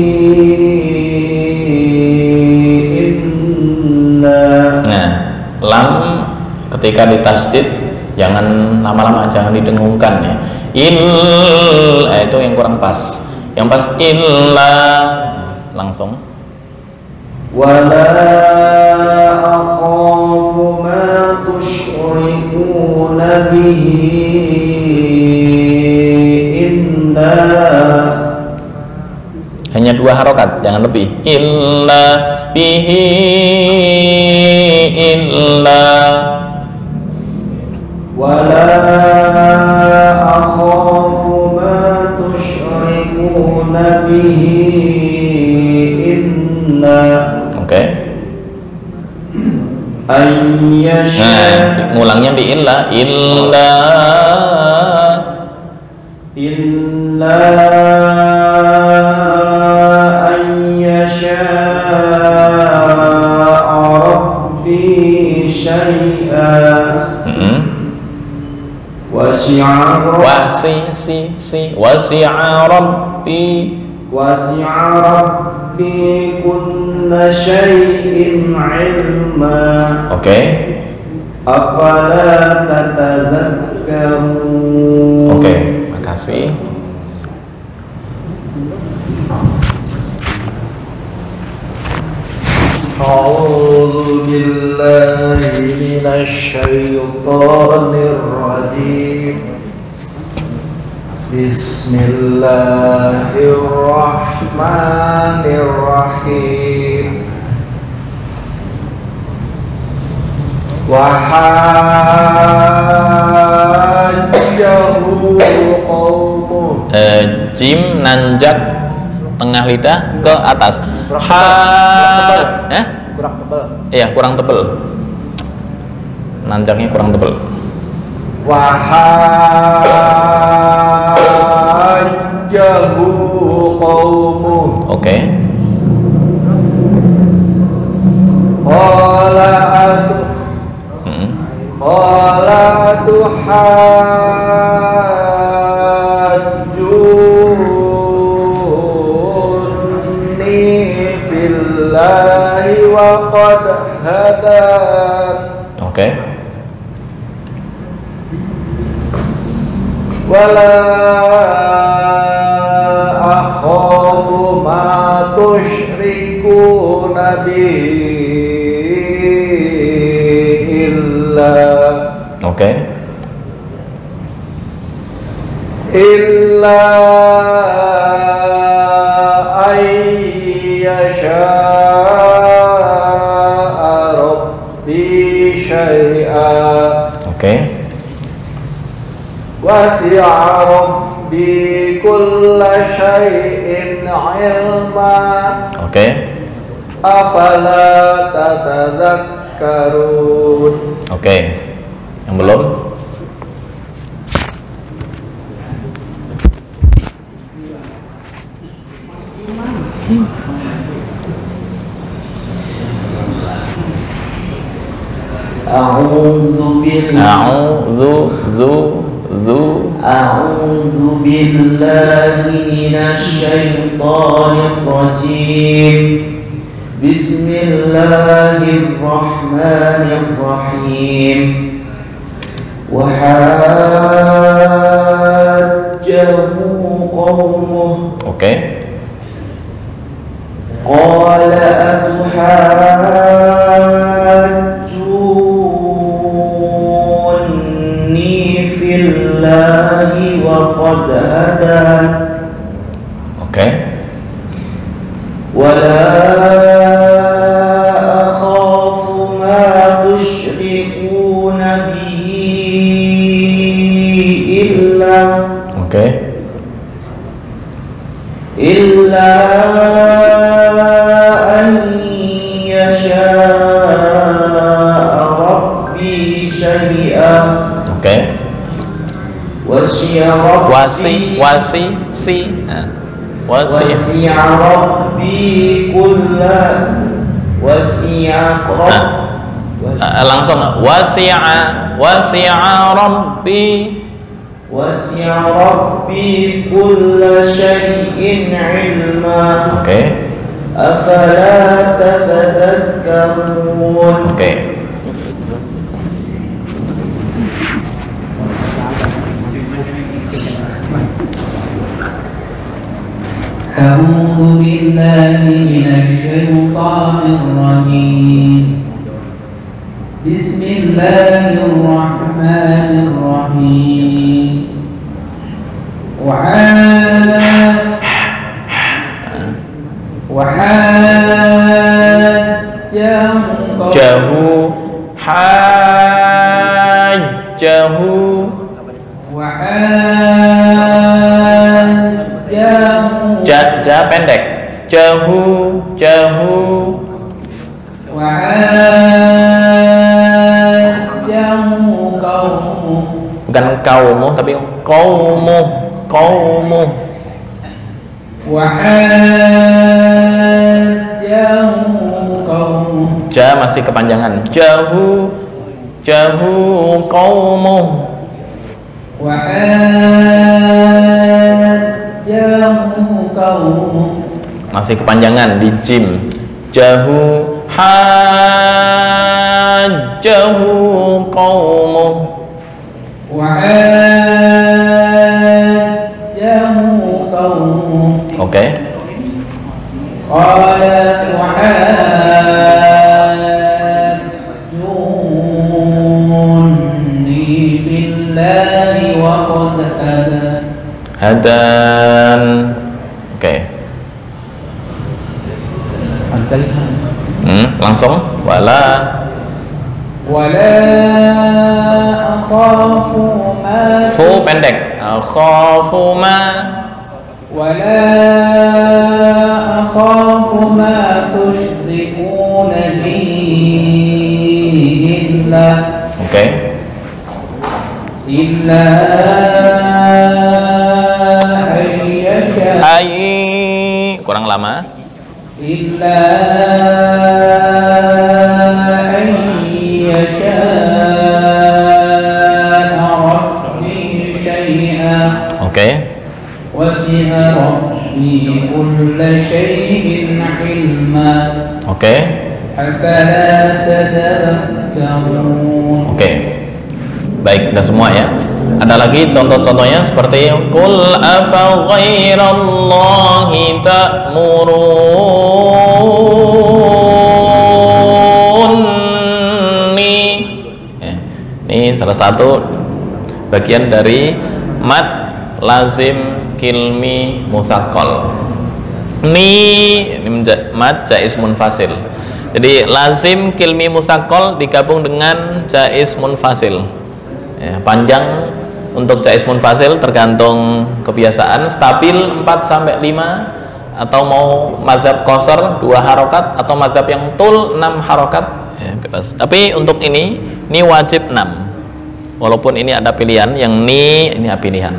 lam ketika ditasdid jangan lama-lama, jangan didengungkan ya. Itu yang kurang pas. Yang pas illa langsung. Wala akhafu ma tusyrikuna bihi illa. Hanya 2 harokat, jangan lebih. Illa bihi illa. Wala akhafu ma tusyrikuna bihi illa. Oke. Ayyasha. Ngulangnya di illa. Illa wasi'a rabbi kulla syai'in ilma. Oke. Afala tatadzakkarun. Oke, makasih. A'udzu billahi minasy syaithanir rajim. Bismillahirrahmanirrahim. Wahajjahu qawmuh. Jim nanjak tengah lidah ke atas. Kurang tebal. Iya, kurang tebel. Nanjaknya kurang tebel. Wahajjahu qaumuh. Oke. Qala tuhajjuni fillahi wa qad hadan. Oke. Wala akhafu ma tusyrikuna bihi illa ayyasha'a rabbi syai'a. Wasi'a rabbi kulla syai'in ilma. Afala tatadzakkarun. Yang belum? A'udzu billahi minasy syaithanir rajim. Bismillahirrahmanirrahim. Wa hajjahu qaumuh. Qala atuhajjuni fillahi wa qad hadan. Wala akhafu ma tusyrikuna bihi illa an yasha'a rabbi syai'a. Wasi'a rabbi langsung wasi'a rabbi kulla syai'in ilma. Afala tatadzakkarun. أعوذ بالله من الشيطان الرجيم. بسم الله الرحمن الرحيم. Ja pendek. Jahu. Bukan kaumu tapi kaumu. Ja masih kepanjangan. Jahu kaumu. Masih kepanjangan di jim. Jahu hajjahu qaumu. Qala tuhajjuni billahi wa qad hadan. Langsung wala akhafu ma fu pendek akhafu ma wala akhafu ma tusyrikuna bihi إلا Oke. إلا أن يشاء Ai kurang lama. إلا أن يشاء ربي شيئا Oke. وسع ربي كل شيء علما Oke. أفلا تتذكرون. Oke. Baik, udah semua ya. Ada lagi contoh-contohnya seperti Qul afa ghairallahi ta'murunni. Ini salah satu bagian dari mad lazim kilmi musaqqal. Ini mad jaiz munfasil. Jadi lazim kilmi musaqqal digabung dengan jaiz munfasil. Ya, panjang untuk jaiz munfasil tergantung kebiasaan, stabil 4 sampai 5 atau mau mazhab qasar 2 harokat atau mazhab yang tul 6 harokat ya, bebas. Tapi untuk ini wajib 6. Walaupun ini ada pilihan yang ini pilihan.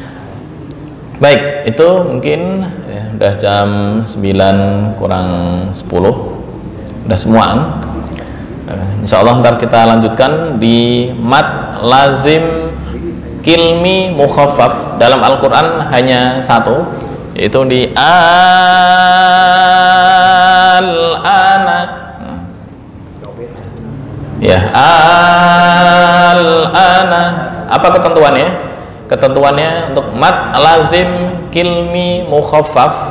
Baik, itu mungkin ya, udah jam 9 kurang 10. Udah semua. Insya Allah ntar kita lanjutkan di mad lazim kilmi mukhaffaf. Dalam Al-Quran hanya satu, yaitu di al-ana. Ya, al-ana. Apa ketentuannya? Ketentuannya untuk mad lazim kilmi mukhaffaf.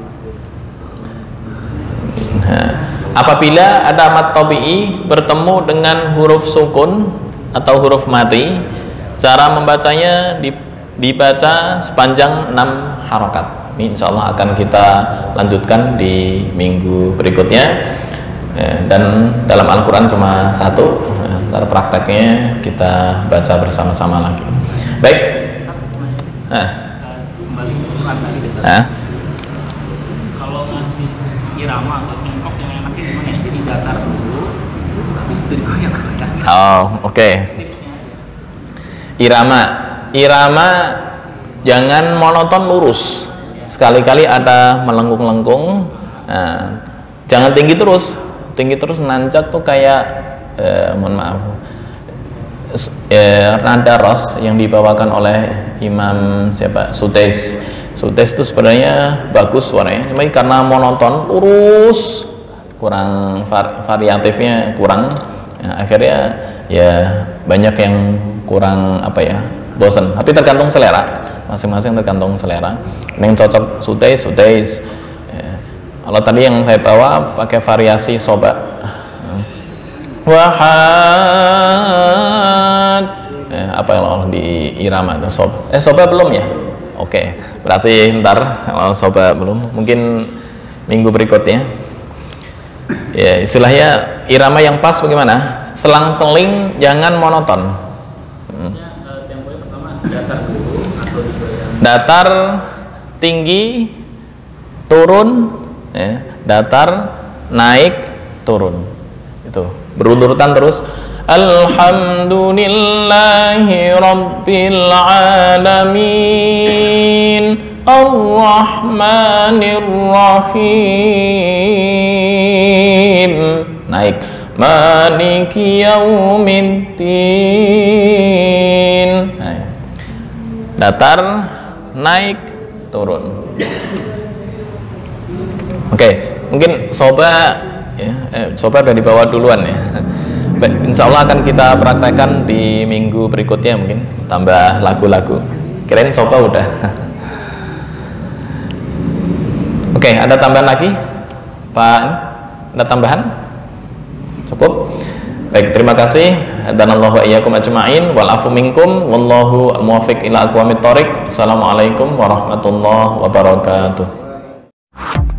Apabila ada mad tabi'i bertemu dengan huruf sukun atau huruf mati, cara membacanya dibaca sepanjang 6 harokat. Ini insya Allah akan kita lanjutkan di minggu berikutnya. Dan dalam Al-Quran cuma satu. Ntar prakteknya kita baca bersama-sama lagi. Baik. Kalau ngasih irama atau tempo yang enaknya gimana ya? Jadi datar dulu, habis itu digoyang-goyang. Oh, oke. Irama jangan monoton lurus. Sekali-kali ada melengkung-lengkung. Nah, jangan tinggi terus. Tinggi terus nancak tuh kayak mohon maaf. Nada ros yang dibawakan oleh Imam siapa? Sudais itu sebenarnya bagus suaranya, cuma karena monoton lurus, kurang variatifnya kurang, ya, akhirnya ya banyak yang kurang bosan. Tapi tergantung selera, masing-masing tergantung selera. Yang cocok Sudais. Ya. Kalau tadi yang saya bawa pakai variasi soba, wahad, apa yang di irama itu soba belum ya? Oke, berarti ntar kalau soba belum, mungkin minggu berikutnya. Ya, istilahnya irama yang pas bagaimana? Selang-seling, jangan monoton. Temponya pertama datar dulu atau digoyang? Datar, tinggi, turun, ya. Datar, naik, turun. Itu berurutan terus. Alhamdulillahi Rabbil Alamin Ar-Rahmanir Rahim. Naik. Maliki Yaumiddin. Naik. Datar, naik, turun. Oke, mungkin soba ya, soba udah dibawa duluan ya. Baik, insya Allah akan kita praktekkan di minggu berikutnya, mungkin tambah lagu-lagu. Kirain soba udah. Oke, ada tambahan lagi Pak? Ada tambahan? Cukup? Baik, terima kasih. Hadanallahu wa iyyakum ajma'in wal afu minkum wallahu muwaffiq ila aqwamit thoriq. Assalamualaikum warahmatullahi wabarakatuh.